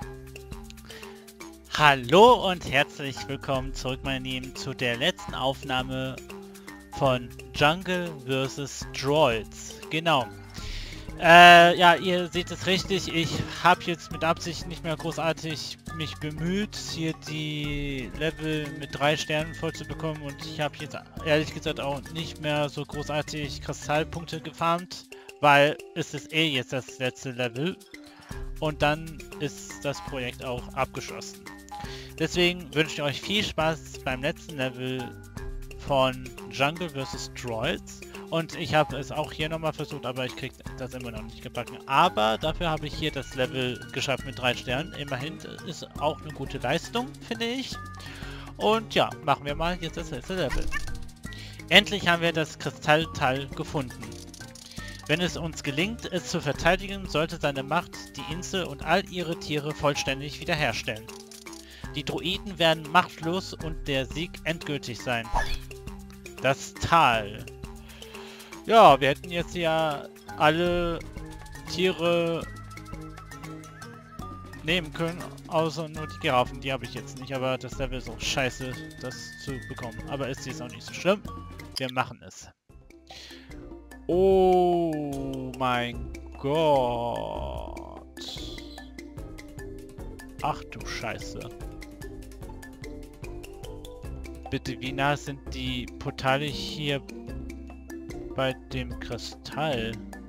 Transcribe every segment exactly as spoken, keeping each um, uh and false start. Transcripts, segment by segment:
Hallo und herzlich willkommen zurück, meine Lieben, zu der letzten Aufnahme von Jungle versus. Droids. Genau. Äh, ja, ihr seht es richtig. Ich habe jetzt mit Absicht nicht mehr großartig mich bemüht, hier die Level mit drei Sternen voll zu bekommen, und ich habe jetzt ehrlich gesagt auch nicht mehr so großartig Kristallpunkte gefarmt, weil es ist eh jetzt das letzte Level und dann ist das Projekt auch abgeschlossen. Deswegen wünsche ich euch viel Spaß beim letzten Level von Jungle versus. Droids. Und ich habe es auch hier nochmal versucht, aber ich kriege das immer noch nicht gebacken. Aber dafür habe ich hier das Level geschafft mit drei Sternen. Immerhin ist auch eine gute Leistung, finde ich. Und ja, machen wir mal jetzt das letzte Level. Endlich haben wir das Kristallteil gefunden. Wenn es uns gelingt, es zu verteidigen, sollte seine Macht die Insel und all ihre Tiere vollständig wiederherstellen. Die Droiden werden machtlos und der Sieg endgültig sein. Das Tal. Ja, wir hätten jetzt ja alle Tiere nehmen können, außer nur die Giraffen. Die habe ich jetzt nicht, aber das Level ist auch scheiße, das zu bekommen. Aber ist jetzt auch nicht so schlimm. Wir machen es. Oh mein Gott. Ach du Scheiße. Bitte, wie nah sind die Portale hier bei dem Kristall?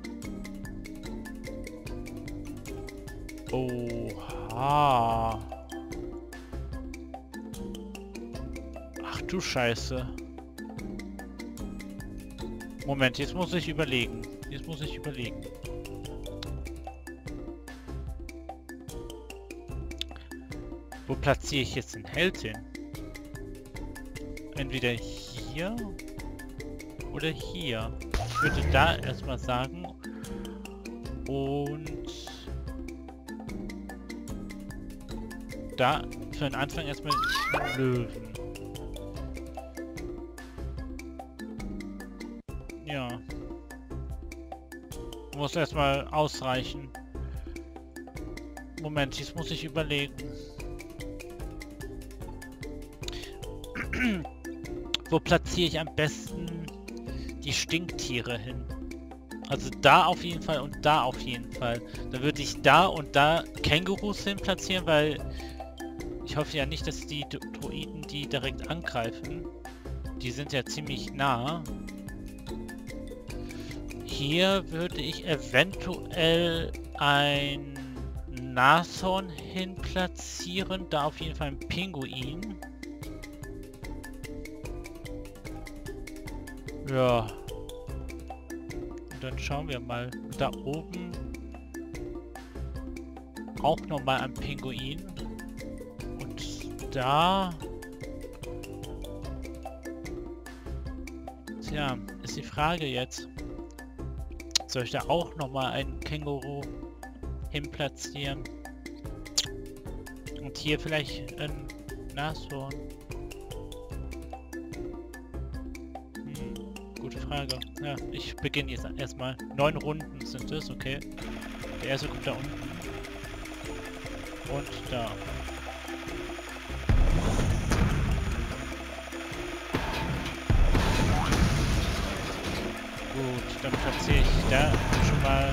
Oha. Ach du Scheiße. Moment, jetzt muss ich überlegen. Jetzt muss ich überlegen. Wo platziere ich jetzt den Held hin? Entweder hier oder hier. Ich würde da erstmal sagen. Und da für den Anfang erstmal den Löwen. Ja. Muss erstmal ausreichen. Moment, jetzt muss ich überlegen. Wo platziere ich am besten die Stinktiere hin? Also da auf jeden Fall und da auf jeden Fall. Da würde ich da und da Kängurus hin platzieren, weil ich hoffe ja nicht, dass die Droiden die direkt angreifen. Die sind ja ziemlich nah. Hier würde ich eventuell ein Nashorn hin platzieren. Da auf jeden Fall ein Pinguin. Ja. Und dann schauen wir mal. Da oben auch nochmal ein Pinguin. Und da... Tja, ist die Frage jetzt. Soll ich da auch nochmal einen Känguru hin platzieren? Und hier vielleicht ein Nashorn? Gute Frage. Ja, ich beginne jetzt erstmal. Neun Runden sind es, okay. Der erste kommt da unten. Und da. Gut, dann platziere ich da schon mal.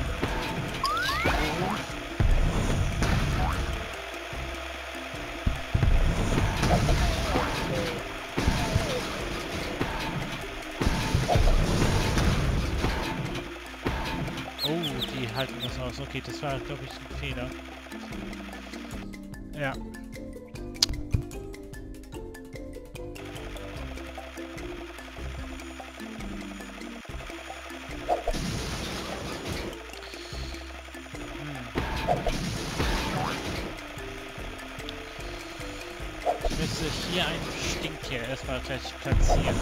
Oh, die halten das aus. Okay, das war, glaube ich, ein Fehler. Ja. Ich müsste hier ein Stinktier erstmal gleich platzieren.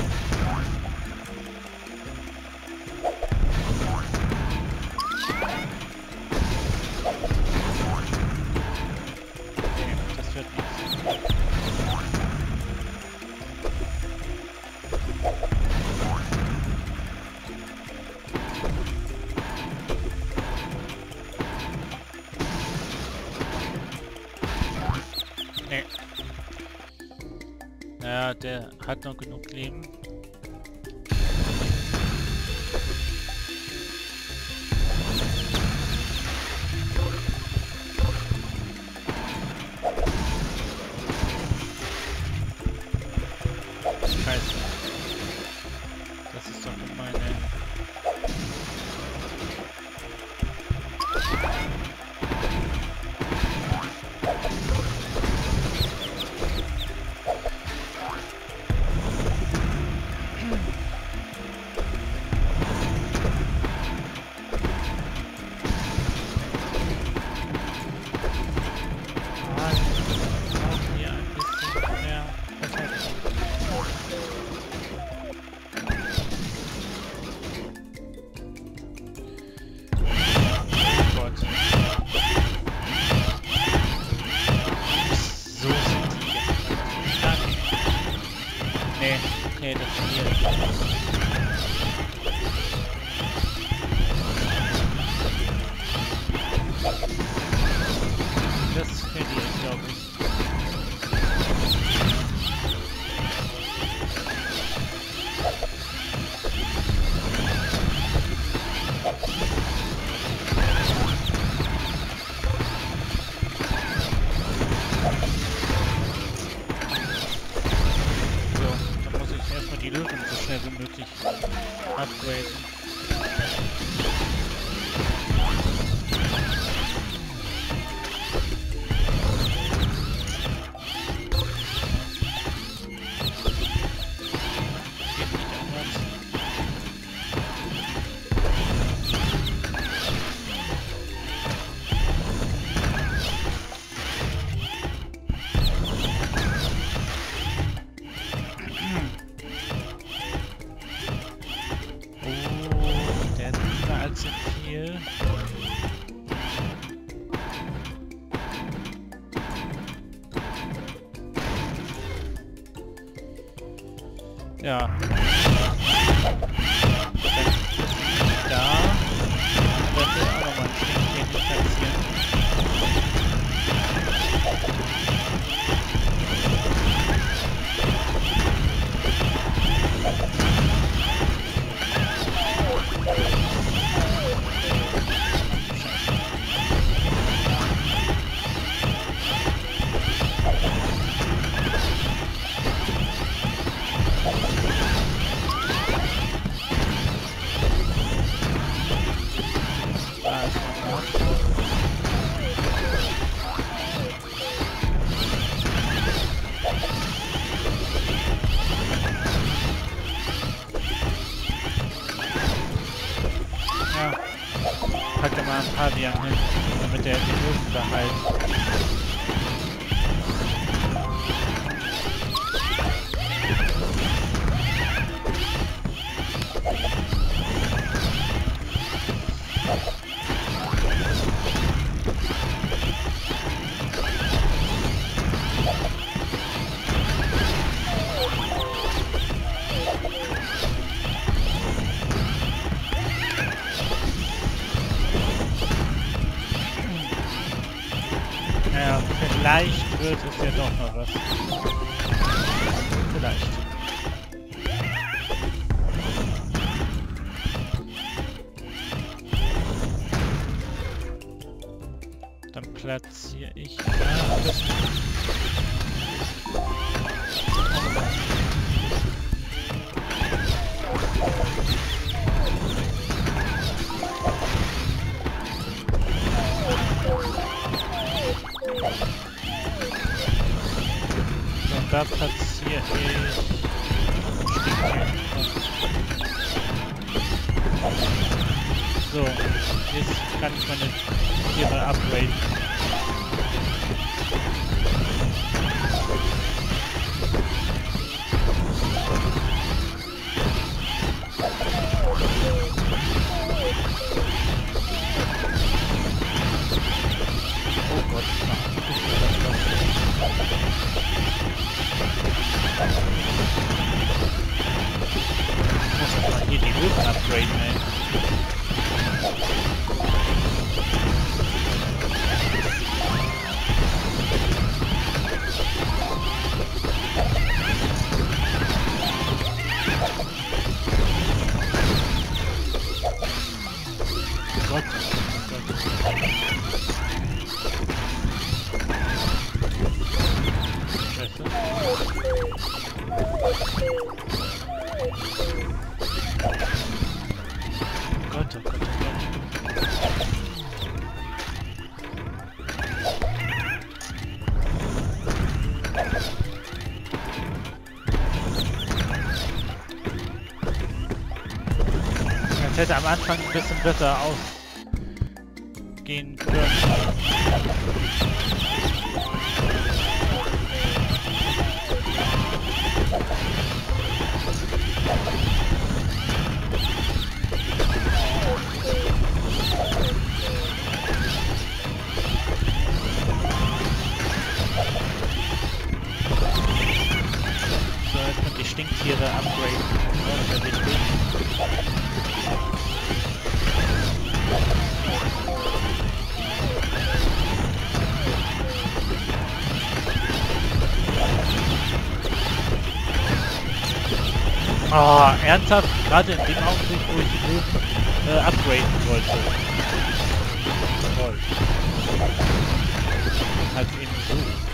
Nee. Naja, der hat noch genug Leben. Scheiße. Das ist doch gemein, ey. Nee, das ist hier. Das verliere ich, glaube ich. Die Löwen so schnell wie möglich upgraden. Ja. Dann ist da. Dann wird auch nochmal ein Stinkchen platzieren. Pack da mal ein Pavian hin, damit der den Löwen behalten. Ja, vielleicht wird es ja doch noch was. Vielleicht. Dann platziere ich da alles. Und da platziere ich Stinkchen. So, jetzt kann ich meine Tiere upgraden. Oh Gott, ich muss doch mal hier die Löwen upgraden, ey. hätte am Anfang ein bisschen besser ausgehen können. So, jetzt können die Stinktiere upgraden. Das ist ja wichtig. Oh, ernsthaft? Gerade in dem Augenblick, wo ich die Löwen äh, upgraden wollte. Toll. Halt eben so.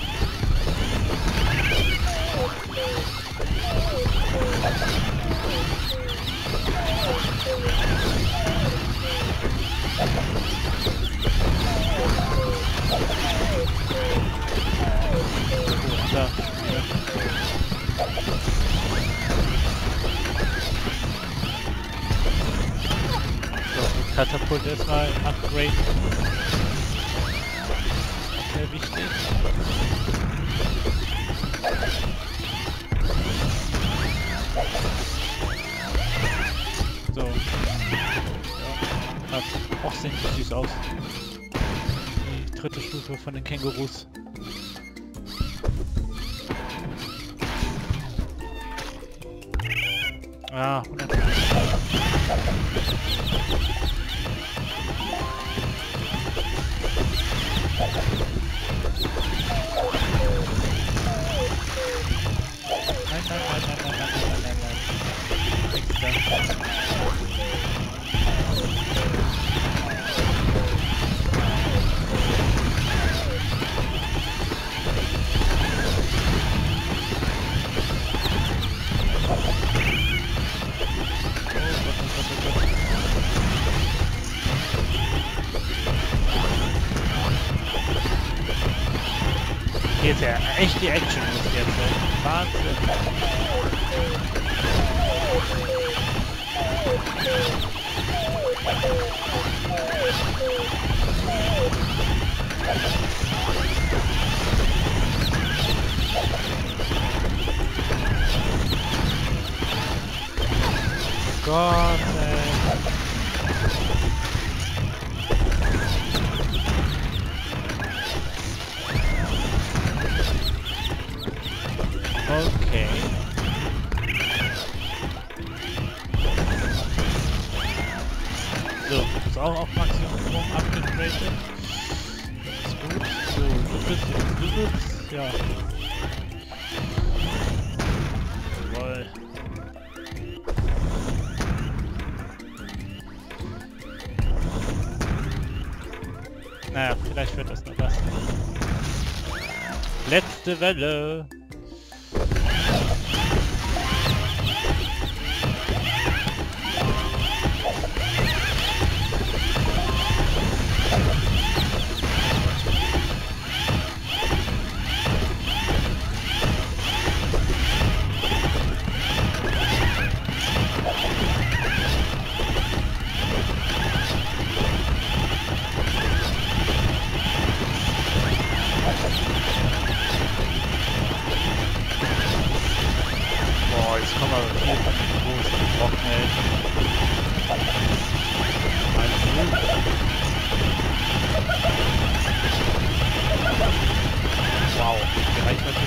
Oh, da. Ja. Katapult erstmal upgraden. Sehr wichtig. So. Ja. Das auch sehen die süß aus. Die dritte Stufe von den Kängurus. Ah, hundert. Nein, nein, nein, nein, nein, nein, nein, nein, nein. Nichts da. Hier ist ja echt die Action los jetzt. Wahnsinn. Gott, ey. Okay. So, ist auch auf Maximum abgegradet. Ist gut. So, du bist jetzt, du bist, ja. Jawohl. Naja, vielleicht wird das noch was. Letzte Welle. Boah, jetzt kommen wir hier von den großen Brocken, ey. Alles gut. Wow, die Reichweite.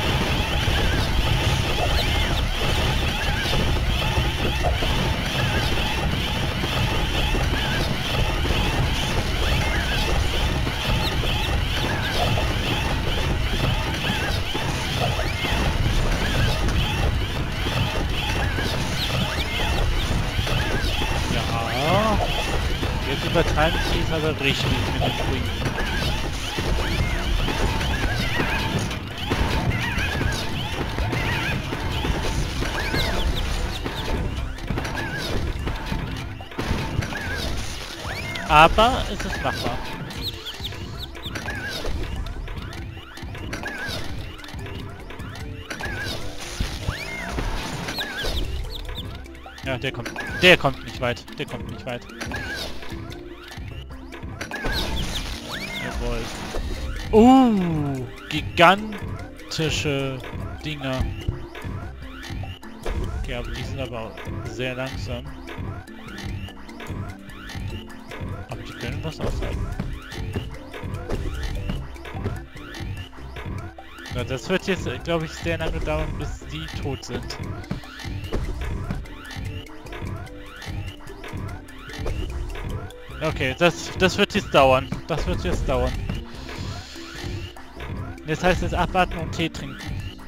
Jetzt übertreiben sie es aber richtig mit den Wing. Aber es ist machbar. Ja, der kommt. Der kommt nicht weit. Der kommt nicht weit. Jawohl. Uh, gigantische Dinger. Okay, aber die sind aber auch sehr langsam. Aber die können was aushalten. Ja, das wird jetzt, glaube ich, sehr lange dauern, bis die tot sind. Okay, das, das wird jetzt dauern. Das wird jetzt dauern. Jetzt heißt es abwarten und Tee trinken.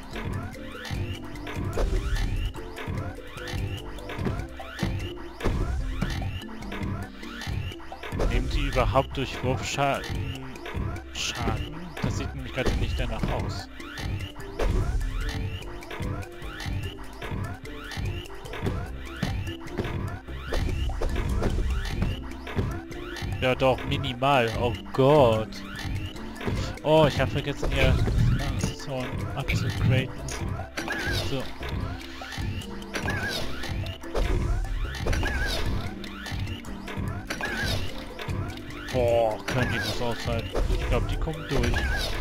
Nehmen die überhaupt durch Wurfschaden Schaden? Das sieht nämlich gerade nicht danach aus. Ja doch, minimal. Oh Gott. Oh, ich habe vergessen hier so abzugraden. So. Boah, können die das aushalten? Ich glaube, die kommen durch.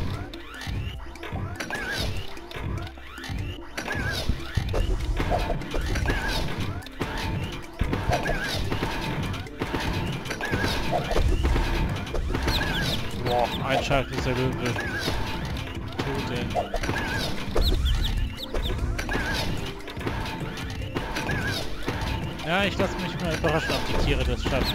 Boah, ein Schlag ist der Löwe. Tote. Ja, ich lasse mich mal überraschen, ob die Tiere das schaffen.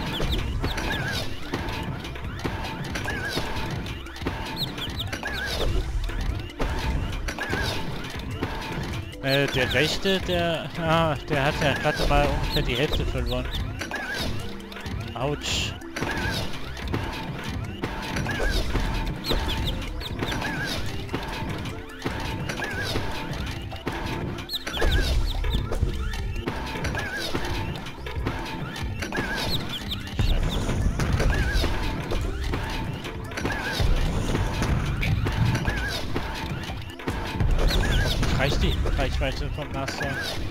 Äh, der rechte, der, ah, der hat ja gerade mal ungefähr die Hälfte verloren. Autsch. Reicht die Reichweite vom Nashorn?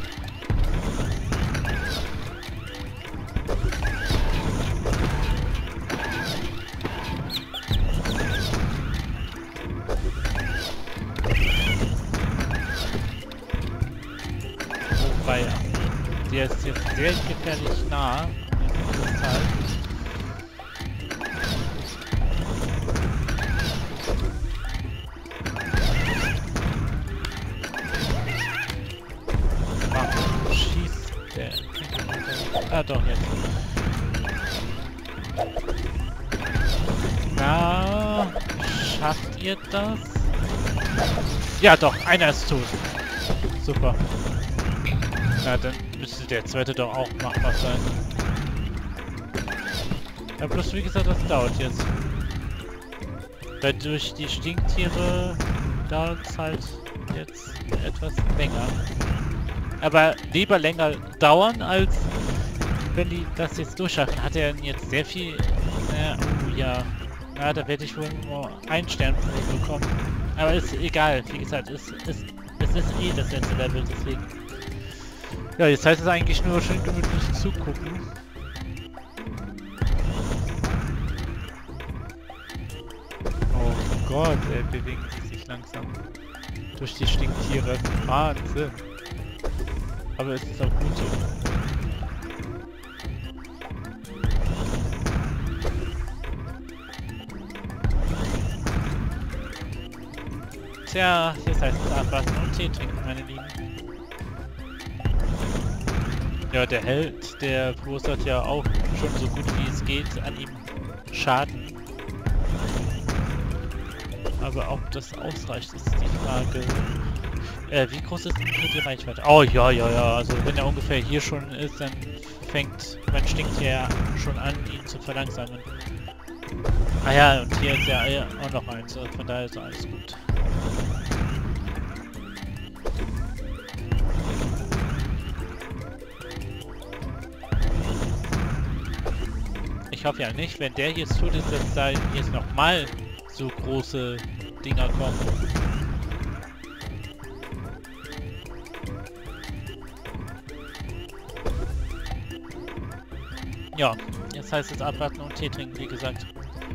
Wobei, der ist jetzt sehr gefährlich nah an dem Kristall. Ah, doch, jetzt. Na, schafft ihr das? Ja, doch, einer ist tot. Super. Na, dann müsste der zweite doch auch machbar sein. Ja, bloß wie gesagt, das dauert jetzt. Weil durch die Stinktiere dauert es halt jetzt etwas länger. Aber lieber länger dauern, als wenn die das jetzt durchschaffen. Hat er jetzt sehr viel... Äh, oh ja. Ja, da werde ich wohl nur einen Stern bekommen. Aber ist egal. Wie gesagt, es ist, es ist eh das letzte Level, deswegen. Ja, jetzt heißt es eigentlich nur schön gemütlich zugucken. Oh Gott, ey, bewegen sie sich langsam. Durch die Stinktiere. Wahnsinn. Aber es ist auch gut so. Tja, jetzt heißt es abwarten und Tee trinken, meine Lieben. Ja, der Held, der verursacht ja auch schon so gut wie es geht an ihm Schaden. Aber ob das ausreicht, ist die Frage. Äh, wie groß ist denn die Reichweite? Oh ja, ja, ja, also wenn er ungefähr hier schon ist, dann fängt mein Stinktier ja schon an, ihn zu verlangsamen. Ah ja, und hier ist ja auch noch eins, also von daher ist alles gut. Ich hoffe ja nicht, wenn der jetzt tot ist, dass da jetzt nochmal so große Dinger kommen. Ja, jetzt heißt es abwarten und Tee trinken, wie gesagt.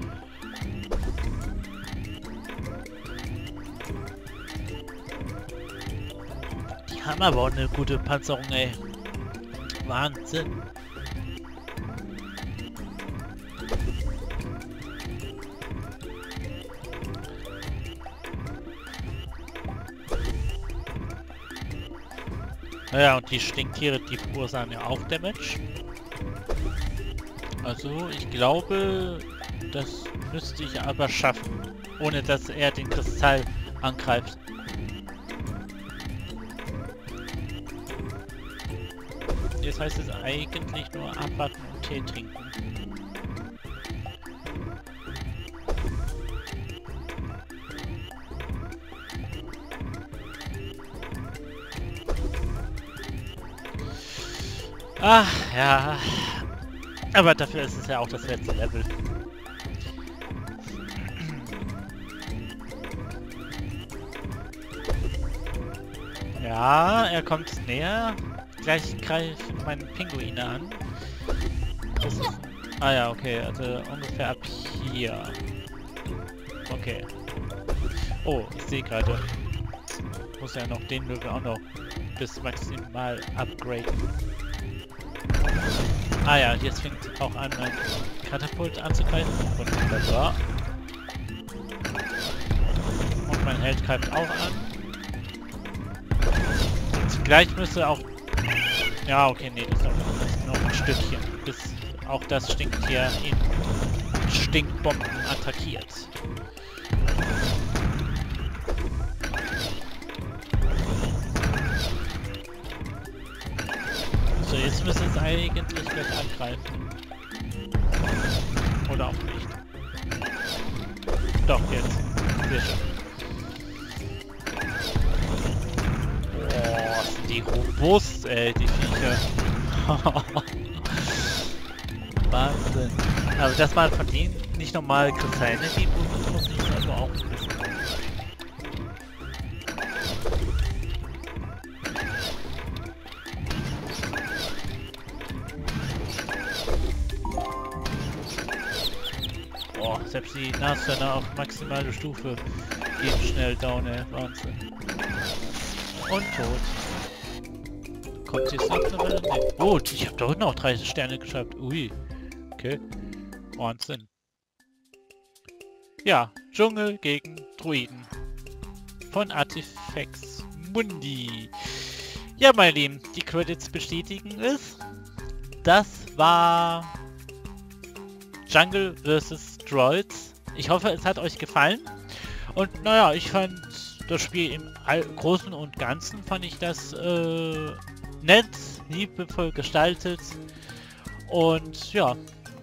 Die haben aber auch eine gute Panzerung, ey. Wahnsinn. Naja, und die Stinktiere, die verursachen ja auch Damage. Also, ich glaube, das müsste ich aber schaffen, ohne dass er den Kristall angreift. Jetzt heißt es eigentlich nur abwarten und Tee trinken. Ach, ja. Aber dafür ist es ja auch das letzte Level. Ja, er kommt näher. Gleich greifen meine Pinguine an. Das ist... Ah ja, okay, also ungefähr ab hier. Okay. Oh, ich sehe gerade. Muss ja noch den Löwen auch noch bis maximal upgraden. Ah ja, jetzt fängt auch an, mein Katapult anzugreifen. Wunderbar. Und mein Held greift auch an. Und gleich müsste auch... Ja, okay, nee, das ist noch, noch ein Stückchen, bis auch das Stinktier ihn Stinkbomben attackiert. So, jetzt müsste es eigentlich gleich angreifen. Oder auch nicht. Doch, jetzt. Sehr schön. Boah, sind die robust, ey, die Viecher. Wahnsinn. Aber dass man von ihnen nicht normal Kristalle die muss ich also auch wissen. Boah, selbst die Nashörner auf maximale Stufe gehen schnell down, ey. Wahnsinn. Und tot. Kommt jetzt noch eine Weile? Nee. Oh, ich habe doch noch drei Sterne geschafft. Ui. Okay. Wahnsinn. Ja, Dschungel gegen Druiden. Von Artifex Mundi. Ja, meine Lieben, die Credits bestätigen es. Das war Jungle versus. Droids. Ich hoffe, es hat euch gefallen. Und naja, ich fand das Spiel im All Großen und Ganzen, fand ich das äh, nett, liebevoll gestaltet. Und ja,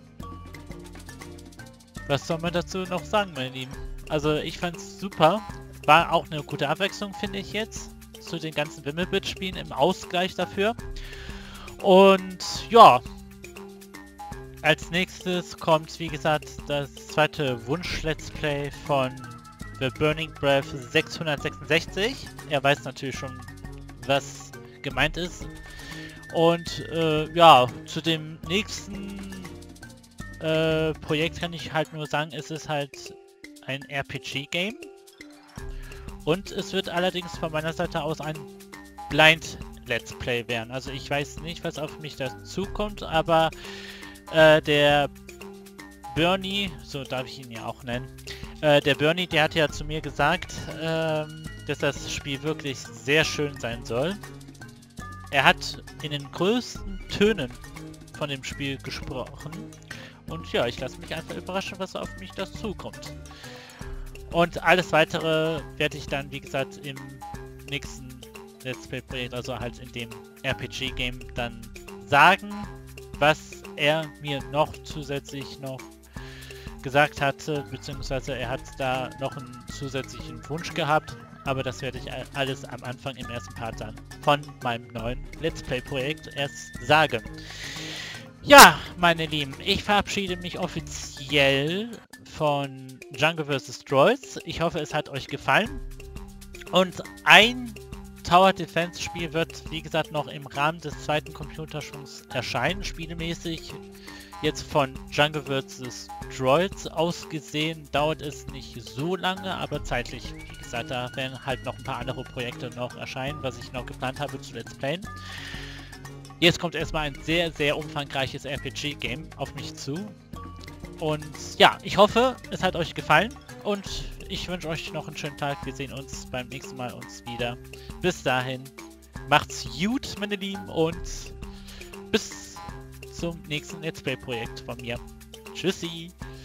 was soll man dazu noch sagen, meine Lieben? Also ich fand es super. War auch eine gute Abwechslung, finde ich jetzt, zu den ganzen Wimmelbit-Spielen im Ausgleich dafür. Und ja, als nächstes kommt, wie gesagt, das zweite Wunsch-Let's Play von The Burning Breath sechshundertsechsundsechzig. Er weiß natürlich schon, was gemeint ist. Und äh, ja, zu dem nächsten äh, Projekt kann ich halt nur sagen, es ist halt ein R P G-Game. Und es wird allerdings von meiner Seite aus ein Blind Let's Play werden. Also ich weiß nicht, was auf mich dazu kommt, aber Äh, der Bernie, so darf ich ihn ja auch nennen, äh, der Bernie, der hat ja zu mir gesagt, ähm, dass das Spiel wirklich sehr schön sein soll. Er hat in den größten Tönen von dem Spiel gesprochen und ja, ich lasse mich einfach überraschen, was auf mich dazu kommt. Und alles weitere werde ich dann, wie gesagt, im nächsten Let's Play Projekt, also halt in dem R P G-Game dann sagen, was er mir noch zusätzlich noch gesagt hatte, beziehungsweise er hat da noch einen zusätzlichen Wunsch gehabt, aber das werde ich alles am Anfang im ersten Part dann von meinem neuen Let's Play Projekt erst sagen. Ja, meine Lieben, ich verabschiede mich offiziell von Jungle versus. Droids. Ich hoffe, es hat euch gefallen. Und ein Tower Defense Spiel wird, wie gesagt, noch im Rahmen des zweiten Computerschwungs erscheinen, spielemäßig. Jetzt von Jungle versus. Droids aus gesehen dauert es nicht so lange, aber zeitlich, wie gesagt, da werden halt noch ein paar andere Projekte noch erscheinen, was ich noch geplant habe zu Let's Playen. Jetzt kommt erstmal ein sehr, sehr umfangreiches R P G-Game auf mich zu. Und ja, ich hoffe, es hat euch gefallen und ich wünsche euch noch einen schönen Tag. Wir sehen uns beim nächsten Mal uns wieder. Bis dahin, macht's gut, meine Lieben, und bis zum nächsten Let's Play-Projekt von mir. Tschüssi!